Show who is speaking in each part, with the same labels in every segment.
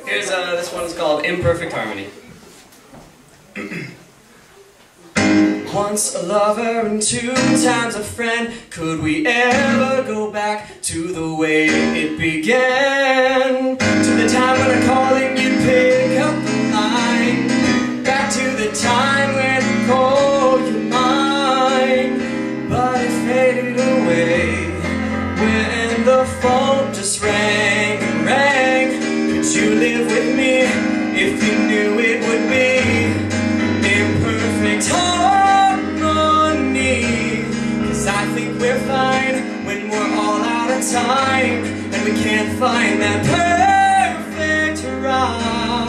Speaker 1: Here's this one is called Imperfect Harmony. Once a lover and 2 times a friend, could we ever go back to the way it began? To the time when I called and you'd pick up the line, back to the time when I called you mine. But it faded away when the phone just rang and rang. Could you live with me if you knew it would be imperfect harmony? 'Cause I think we're fine when we're all out of time and we can't find that perfect rhyme.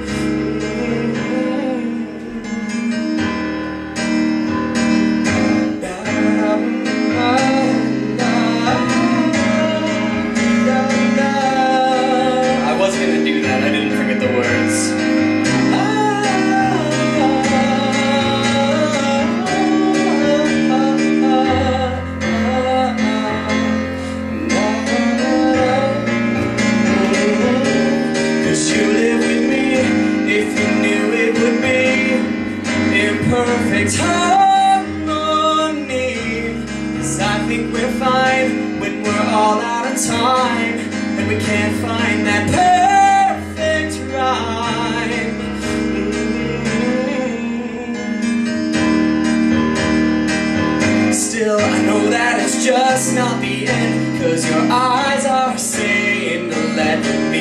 Speaker 1: I was gonna do that, I didn't forget the words. Perfect harmony, 'cause I think we're fine when we're all out of time and we can't find that perfect rhyme. Still, I know that it's just not the end, 'cause your eyes are saying to let me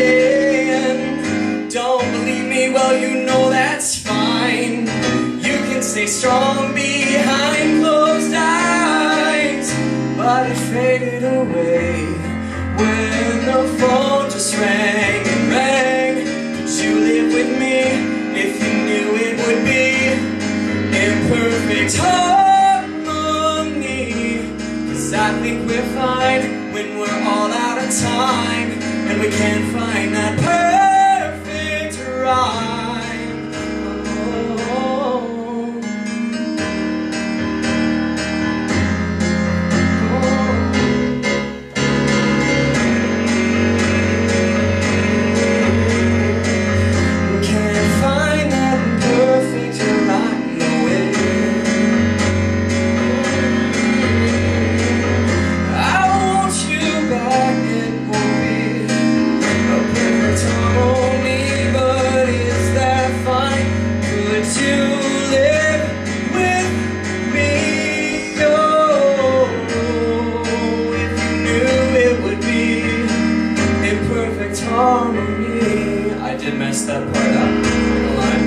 Speaker 1: in. Don't believe me? Well, you know that's fine. Stay strong behind closed eyes. But it faded away when the phone just rang and rang. Could you live with me if you knew it would be imperfect harmony? 'Cause I think we're fine when we're all out of time and we can't find that perfect rhyme. I did mess that part up, I'm gonna lie.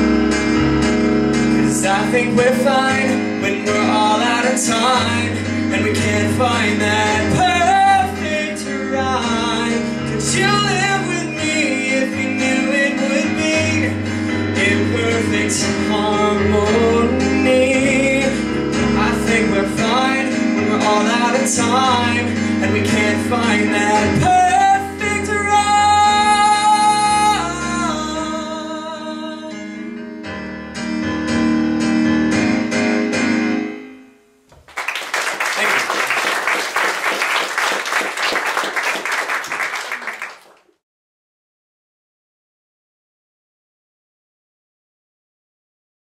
Speaker 1: 'Cause I think we're fine when we're all out of time and we can't find that perfect rhyme. Could you live with me if you knew it would be imperfect harmony? I think we're fine when we're all out of time and we can't find that perfect